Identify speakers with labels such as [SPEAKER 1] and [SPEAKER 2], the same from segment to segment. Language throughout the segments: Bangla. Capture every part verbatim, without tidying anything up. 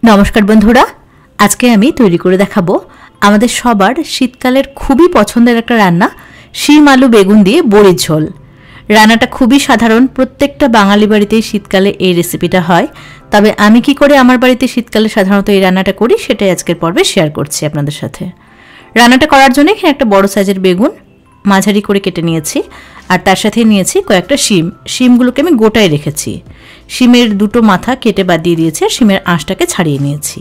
[SPEAKER 1] নমস্কার বন্ধুরা, আজকে আমি তৈরি করে দেখাবো আমাদের সবার শীতকালের খুবই পছন্দের একটা রান্না, শিম আলু বেগুন দিয়ে বড়ির ঝোল। রান্নাটা খুবই সাধারণ, প্রত্যেকটা বাঙালি বাড়িতেই শীতকালে এই রেসিপিটা হয়। তবে আমি কি করে আমার বাড়িতে শীতকালে সাধারণত এই রান্নাটা করি সেটাই আজকের পর্বে শেয়ার করছি আপনাদের সাথে। রান্নাটা করার জন্য এখানে একটা বড় সাইজের বেগুন মাঝারি করে কেটে নিয়েছি, আর তার সাথে নিয়েছি কয়েকটা শিম। শিমগুলোকে আমি গোটায় রেখেছি, শিমের দুটো মাথা কেটে বাদ দিয়ে দিয়েছি, শিমের আঁশটাকে ছাড়িয়ে নিয়েছি।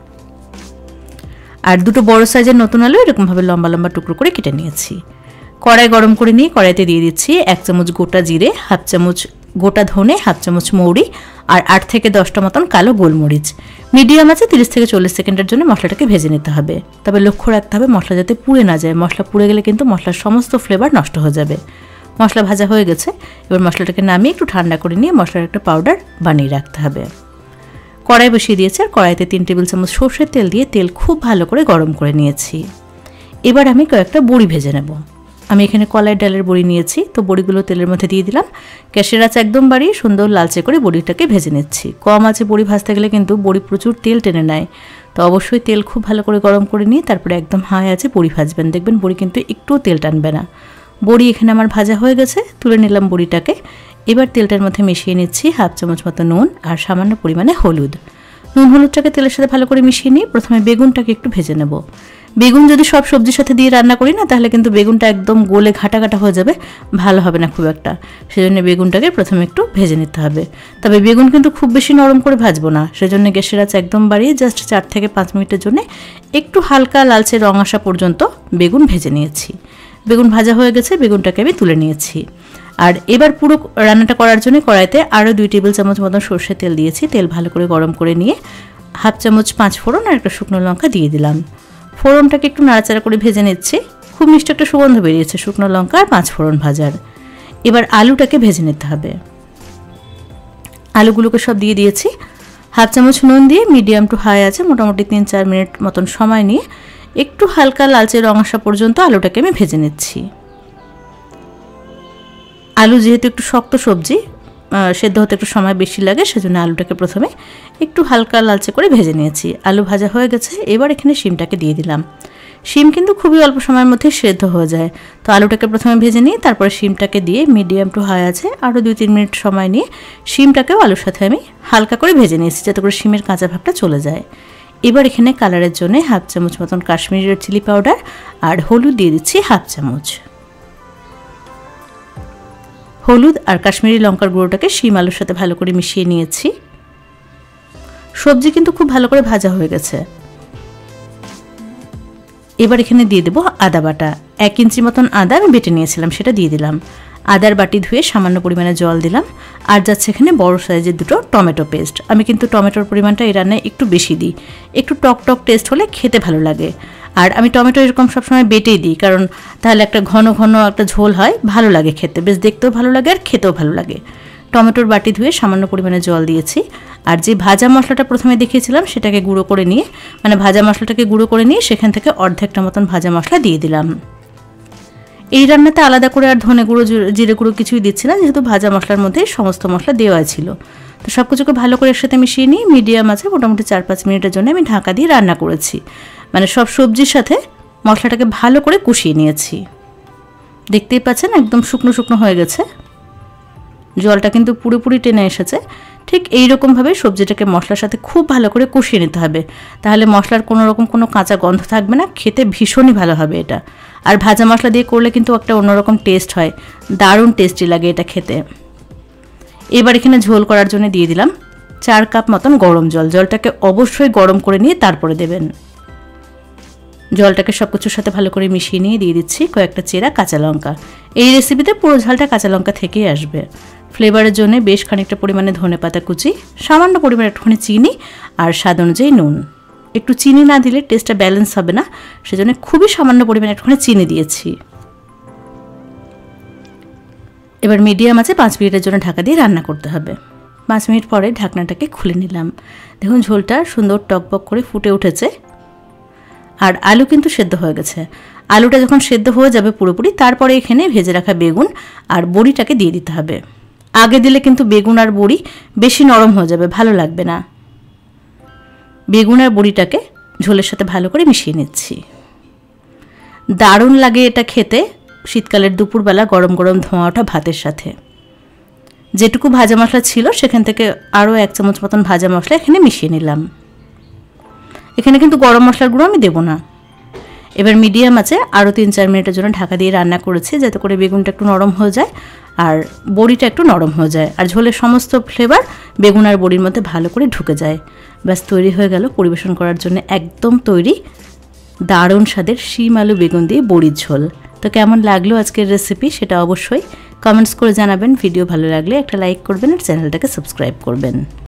[SPEAKER 1] আর দুটো বড় সাইজের নতুন আলু এরকমভাবে লম্বা লম্বা টুকরো করে কেটে নিয়েছি। কড়াই গরম করে নিয়ে কড়াইতে দিয়ে দিচ্ছি এক চামচ গোটা জিরে, হাফ চামচ গোটা ধনে, হাফ চামচ মৌরি, আর আট থেকে দশটা মতন কালো গোলমরিচ। মিডিয়াম আছে তিরিশ থেকে চল্লিশ সেকেন্ডের জন্য মশলাটাকে ভেজে নিতে হবে। তবে লক্ষ্য রাখতে হবে মশলা যাতে পুড়ে না যায়, মশলা পুড়ে গেলে কিন্তু মশলার সমস্ত ফ্লেভার নষ্ট হয়ে যাবে। মশলা ভাজা হয়ে গেছে, এবার মশলাটাকে নামিয়ে একটু ঠান্ডা করে নিয়ে মশলার একটা পাউডার বানিয়ে রাখতে হবে। কড়াই বসিয়ে দিয়েছি, আর কড়াইতে তিন টেবিল চামচ সর্ষের তেল দিয়ে তেল খুব ভালো করে গরম করে নিয়েছি। এবার আমি কয়েকটা বড়ি ভেজে নেব। আমি এখানে কলাই ডালের বড়ি নিয়েছি, তো বড়িগুলো তেলের মধ্যে দিয়ে দিলাম। গ্যাসের আঁচ একদম বাড়িয়ে সুন্দর লালচে করে বড়িটাকে ভেজে নিচ্ছি। কম আঁচে বড়ি ভাজতে গেলে কিন্তু বড়ি প্রচুর তেল টেনে নেয়, তো অবশ্যই তেল খুব ভালো করে গরম করে নিয়ে তারপরে একদম হাই আঁচে বড়ি ভাজবেন, দেখবেন বড়ি কিন্তু একটুও তেল টানবে না। বড়ি এখানে আমার ভাজা হয়ে গেছে, তুলে নিলাম বড়িটাকে। এবার তেলটার মধ্যে মিশিয়ে নিচ্ছি হাফ চামচ মতো নুন আর সামান্য পরিমাণে হলুদ। নুন হলুদটাকে তেলের সাথে ভালো করে মিশিয়ে নিয়ে প্রথমে বেগুনটাকে একটু ভেজে নেব। বেগুন যদি সব সবজির সাথে দিয়ে রান্না করি না, তাহলে কিন্তু বেগুনটা একদম গলে ঘাটা ঘাটা হয়ে যাবে, ভালো হবে না খুব একটা। সেজন্য বেগুনটাকে প্রথমে একটু ভেজে নিতে হবে। তবে বেগুন কিন্তু খুব বেশি নরম করে ভাজবো না, সেজন্য গ্যাসের আঁচ একদম বাড়িয়ে জাস্ট চার থেকে পাঁচ মিনিটের জন্য একটু হালকা লালচে রং আসা পর্যন্ত বেগুন ভেজে নিয়েছি। বেগুন ভাজা হয়ে গেছে, বেগুনটাকে আমি তুলে নিয়েছি। আর এবার পুরো রান্নাটা করার জন্য কড়াইতে আরও দুই টেবিল চামচ মতন সর্ষের তেল দিয়েছি। তেল ভালো করে গরম করে নিয়ে হাফ চামচ পাঁচ ফোড়ন আর একটা শুকনো লঙ্কা দিয়ে দিলাম। ফোড়নটাকে একটু নাড়াচাড়া করে ভেজে নিচ্ছি। খুব মিষ্টি একটা সুগন্ধ বেরিয়েছে শুকনো লঙ্কা আর পাঁচ ফোড়ন ভাজার। এবার আলুটাকে ভেজে নিতে হবে। আলুগুলোকে সব দিয়ে দিয়েছি। হাফ চামচ নুন দিয়ে মিডিয়াম টু হাই আছে মোটামুটি তিন চার মিনিট মতন সময় নিয়ে একটু হালকা লালচে রং আসা পর্যন্ত আলুটাকে আমি ভেজে নিচ্ছি। আলু যেহেতু একটু শক্ত সবজি, সেদ্ধ হতে একটু সময় বেশি লাগে, সেজন্য আলুটাকে প্রথমে একটু হালকা লালচে করে ভেজে নিয়েছি। আলু ভাজা হয়ে গেছে, এবার এখানে শিমটাকে দিয়ে দিলাম। শিম কিন্তু খুবই অল্প সময়ের মধ্যে সেদ্ধ হয়ে যায়, তো আলুটাকে প্রথমে ভেজে নিয়ে তারপরে শিমটাকে দিয়ে মিডিয়াম টু হাই আছে আরও দুই তিন মিনিট সময় নিয়ে শিমটাকেও আলুর সাথে আমি হালকা করে ভেজে নিয়েছি, যাতে করে শিমের কাঁচা ভাবটা চলে যায়। এবার এখানে কালারের জন্য হাফ চামচ মতন কাশ্মীরি রেড চিলি পাউডার আর হলুদ দিয়ে দিচ্ছি হাফ চামচ। হলুদ আর কাশ্মীরি লঙ্কার গুঁড়োটাকে শিম আলুর সাথে ভালো করে মিশিয়ে নিয়েছি। সবজি কিন্তু খুব ভালো করে ভাজা হয়ে গেছে। এবার এখানে দিয়ে দেবো আদা বাটা। এক ইঞ্চি মতন আদা আমি বেটে নিয়েছিলাম, সেটা দিয়ে দিলাম। আদার বাটি ধুয়ে সামান্য পরিমাণে জল দিলাম। আর যাচ্ছে এখানে বড় সাইজের দুটো টমেটো পেস্ট। আমি কিন্তু টমেটোর পরিমাণটা এই রান্নায় একটু বেশি দিই, একটু টক টক টেস্ট হলে খেতে ভালো লাগে। আর আমি টমেটো এরকম সবসময় বেটেই দিই, কারণ তাহলে একটা ঘন ঘন একটা ঝোল হয়, ভালো লাগে খেতে, বেশ দেখতেও ভালো লাগে আর খেতেও ভালো লাগে। টমেটোর বাটি ধুয়ে সামান্য পরিমাণে জল দিয়েছি। আর যে ভাজা মশলাটা প্রথমে দেখিয়েছিলাম সেটাকে গুঁড়ো করে নিয়ে, মানে ভাজা মশলাটাকে গুঁড়ো করে নিয়ে সেখান থেকে অর্ধেকটা মতন ভাজা মশলা দিয়ে দিলাম। এই রান্নাতে আলাদা করে আর ধনে গুঁড়ো জিরে গুঁড়ো কিছুই দিচ্ছি না, যেহেতু ভাজা মশলার মধ্যে সমস্ত মশলা দেওয়া ছিল। তো সব কিছুকে ভালো করে একসাথে মিশিয়ে নিয়ে মিডিয়াম আছে মোটামুটি চার পাঁচ মিনিটের জন্য আমি ঢাকা দিয়ে রান্না করেছি। মানে সব সবজির সাথে মশলাটাকে ভালো করে কষিয়ে নিয়েছি। দেখতেই পাচ্ছেন একদম শুকনো শুকনো হয়ে গেছে, জলটা কিন্তু পুরোপুরি টেনে এসেছে। ঠিক এইরকমভাবে সবজিটাকে মশলার সাথে খুব ভালো করে কষিয়ে নিতে হবে, তাহলে মশলার কোনো রকম কোনো কাঁচা গন্ধ থাকবে না, খেতে ভীষণই ভালো হবে এটা। আর ভাজা মশলা দিয়ে করলে কিন্তু একটা অন্যরকম টেস্ট হয়, দারুণ টেস্টি লাগে এটা খেতে। এবার এখানে ঝোল করার জন্য দিয়ে দিলাম চার কাপ মতন গরম জল। জলটাকে অবশ্যই গরম করে নিয়ে তারপরে দেবেন। জলটাকে সব কিছুর সাথে ভালো করে মিশিয়ে নিয়ে দিয়ে দিচ্ছি কয়েকটা চেরা কাঁচা লঙ্কা। এই রেসিপিতে পুরো ঝালটা কাঁচা লঙ্কা থেকেই আসবে। ফ্লেভারের জন্য বেশ খানিকটা পরিমাণে ধনেপাতা কুচি, সামান্য পরিমাণে একটুখানি চিনি আর স্বাদ অনুযায়ী নুন। একটু চিনি না দিলে টেস্টটা ব্যালেন্স হবে না, সেজন্য খুবই সামান্য পরিমাণে একটুখানি চিনি দিয়েছি। এবার মিডিয়াম আছে পাঁচ মিনিটের জন্য ঢাকা দিয়ে রান্না করতে হবে। পাঁচ মিনিট পরে ঢাকনাটাকে খুলে নিলাম। দেখুন ঝোলটা সুন্দর টকবক করে ফুটে উঠেছে, আর আলু কিন্তু সেদ্ধ হয়ে গেছে। আলুটা যখন সেদ্ধ হয়ে যাবে পুরোপুরি, তারপরে এখানে ভেজে রাখা বেগুন আর বড়িটাকে দিয়ে দিতে হবে। আগে দিলে কিন্তু বেগুন আর বড়ি বেশি নরম হয়ে যাবে, ভালো লাগবে না। বেগুন আর বড়িটাকে ঝোলের সাথে ভালো করে মিশিয়ে নিচ্ছি। দারুণ লাগে এটা খেতে শীতকালের দুপুরবেলা গরম গরম ধোঁয়া ওঠা ভাতের সাথে। যেটুকু ভাজা মশলা ছিল সেখান থেকে আরও এক চামচ মতন ভাজা মশলা এখানে মিশিয়ে নিলাম। এখানে কিন্তু গরম মশলার গুঁড়ো আমি দেবো না। এবার মিডিয়াম আছে আরও তিন চার মিনিটের জন্য ঢাকা দিয়ে রান্না করেছি, যাতে করে বেগুনটা একটু নরম হয়ে যায় আর বড়িটা একটু নরম হয়ে যায় আর ঝোলের সমস্ত ফ্লেভার বেগুন আর বড়ির মধ্যে ভালো করে ঢুকে যায়। ব্যাস তৈরি হয়ে গেল পরিবেশন করার জন্য একদম তৈরি দারুণ স্বাদের শিম আলু বেগুন দিয়ে বড়ির ঝোল। তো কেমন লাগলো আজকের রেসিপি সেটা অবশ্যই কমেন্টস করে জানাবেন। ভিডিও ভালো লাগলে একটা লাইক করবেন আর চ্যানেলটাকে সাবস্ক্রাইব করবেন।